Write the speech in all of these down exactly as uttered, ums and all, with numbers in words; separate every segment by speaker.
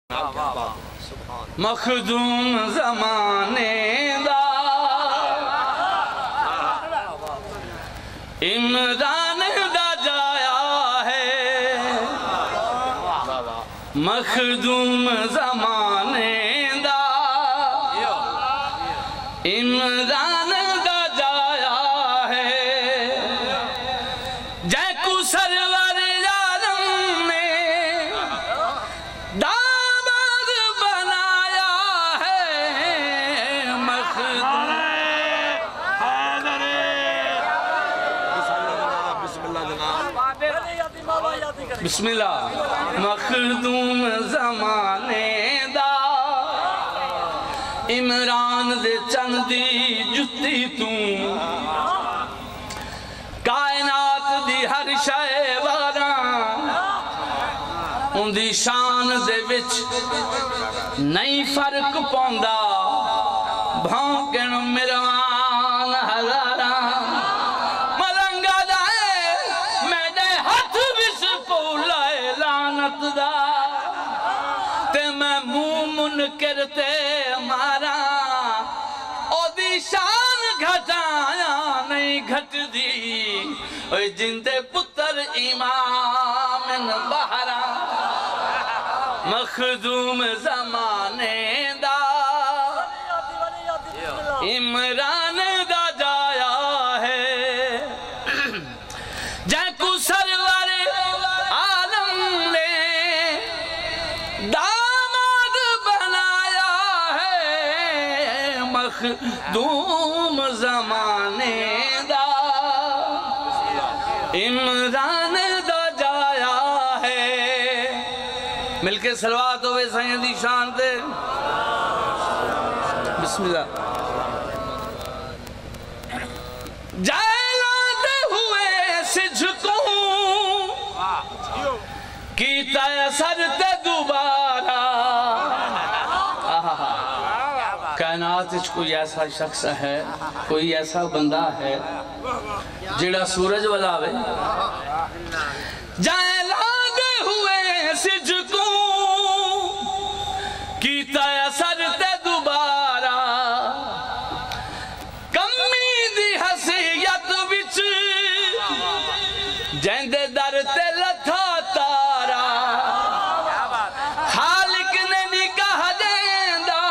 Speaker 1: مخدوم زمانے دا عمران دا جایا ہے، مخدوم زمانے دا عمران دا جایا ہے، جے کو سرور عالم نے داماد بنایا ہے، مخدوم بسم اللہ مخدوم زمانے دا عمران دے چندی جتی توں کائنات دی ہر شے واراں ان دی شان دے وچ نہیں فرق پوندا بھونکن مروان ہزاراں ملنگا دائے میڈے ہاتھ بس پولائے لانت دا تے میں منہ منکر تے مارا او دی شان گھٹایا نہیں گھٹ دی اوہ جندے پتر امام بہرا مخدوم زمانے دا عمران دا جایا ہے، جے کو سرور عالم نے داماد بنایا ہے، مخدوم زمانے دا عمران دا جایا ہے۔ مل کے صلوات ہوئے سیدی شان دے بسم اللہ جائلاتے ہوئے سجھکوں کیتا اثرتے دوبارہ کائنات اچھ کوئی ایسا شخص ہے، کوئی ایسا بندہ ہے جڑا سورج ولاوے جائلاتے ہوئے سجھکوں کیتا اثرتے دوبارہ کمی دی حسیت وچ جیندے در تے لتھا تارا خالق نے نکاح دیندہ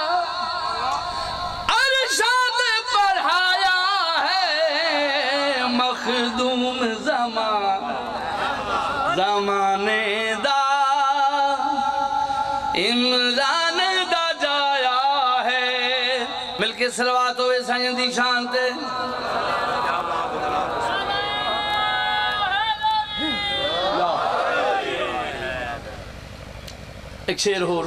Speaker 1: عرشات پڑھایا ہے، مخدوم زمان زمانے دا عمران دا جایا ہے۔ مل کے صلوات ہوئے سیدی شان تے ایک شیر ہور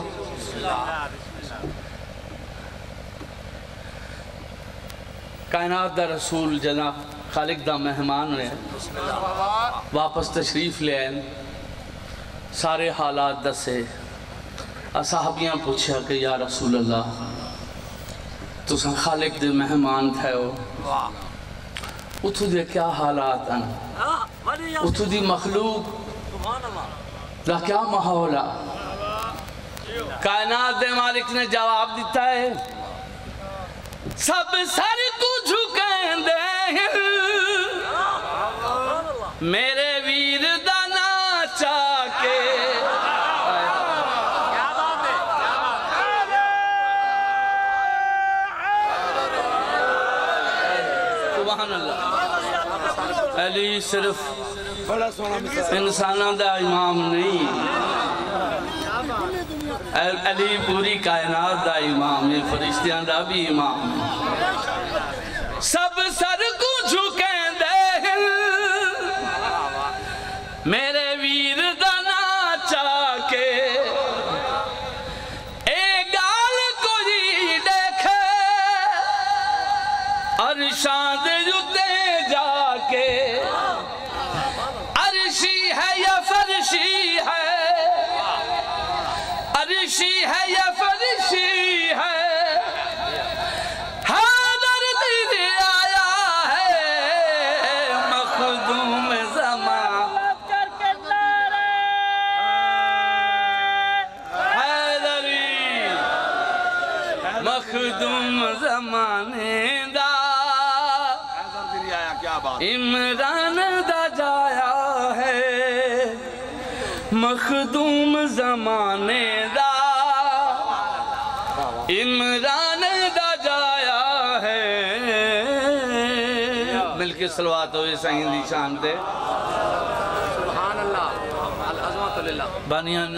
Speaker 1: کائنات دا رسول جناب خالق دا مہمان نے واپس تشریف لے آئیں، سارے حالات دسے صحابیاں پوچھا کہ یا رسول اللہ تو سن خالق دے مہمان تھے ہو اتھو دے کیا حالات ہیں، اتھو دی مخلوق دا کیا ماحولا؟ کائنات دے مالک نے جواب دیتا ہے سب سر کو جھکیں دے میرے ویر دا ناچا کے سبحان اللہ علی صرف انسانہ دا امام نہیں، علی پوری کائنات دا امام، یہ فرشتیان دا بھی امام۔ سب سر کو جھکیں دے میرے ویر دا ناچا کے اے گال کوئی دیکھے عرشان دے جتے جا کے عرشی ہے یا فرشی ہے، عرشی ہے یا فرشی ہے، حیدر دل آیا ہے، مخدوم زمان مخدوم زمانے دا عمران دا جایا ہے مخدوم زمانے دا عمران دا جایا ہے مل کے صلوات ہوئے سائیں دی شان دے سبحان اللہ العظمت للہ بانیان